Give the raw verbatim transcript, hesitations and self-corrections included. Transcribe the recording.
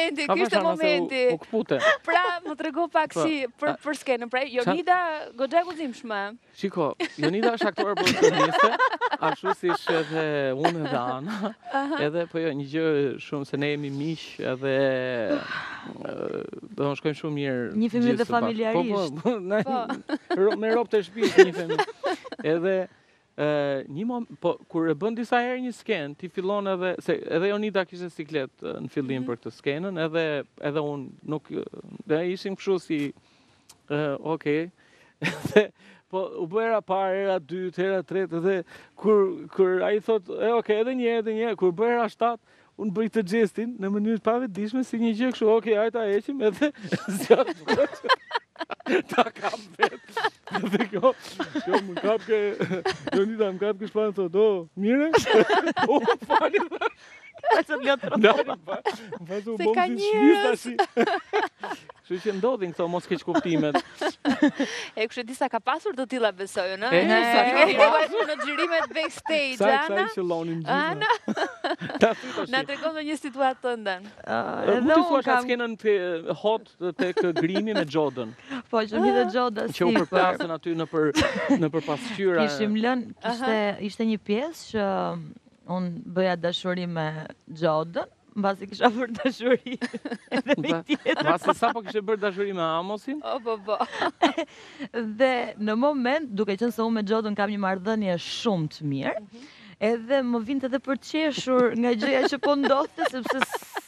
momenti, ky ishte momenti. U kpute. Pra, më trego pak si për për skenën. Pra, Jonida goxha e guximshme. Shiko, Jonida është aktore profesioniste, ashtu siç edhe unë edhe Ana. Edhe po jo, një gjë shumë se ne jemi miq edhe do të shkojmë shumë mirë. Një fëmijë dhe familjarisht. Po, po, me rob të shtëpisë një fëmijë. Edhe një mom, po kur e bën disa herë një skenë, ti fillon edhe se edhe Jonida kishte siklet në fillim për këtë skenën, edhe edhe unë nuk dhe ishim kështu si okay. Po u bëra parë, era dytë, era tretë, edhe kur kur ai thotë, e okay, edhe një herë, edhe një herë, kur bëra shtatë, unë bëj të gestin në mënyrë të pavetëdijshme si një gjë kështu, okay, hajta heqim edhe zgjat. Ta kam vetë. Dhe kjo, kjo më kap ke, Jonida më kap ke shpanë, thotë, o, mire? O, fali dhe. Se të ljotë rëtonë. Se ka njërës. Kështu që ndodhin këto mos keq kuptimet. E kështu disa ka pasur të tilla besojë, në? E, sa ka pasur në xhirimet backstage, Sa Ana? sa i qellonin gjithë. Ana? Na tregon në një situatë tënden. Edhe unë kam skenën hot tek grimi me Xhodën. Po, që mi dhe Xhoda si. Që u përplasën aty në për në për pasqyra. Kishim lënë, kishte ishte një pjesë që unë bëja dashuri me Xhodën, mbasi kisha bërë dashuri edhe me tjetër. Mbasi sa po kishe bërë dashuri me Amosin? O, po, po. Dhe në moment, duke qenë se unë me Xhodën kam një marrëdhënie shumë të mirë, edhe më vinte edhe për të qeshur nga gjëja që po ndodhte, sepse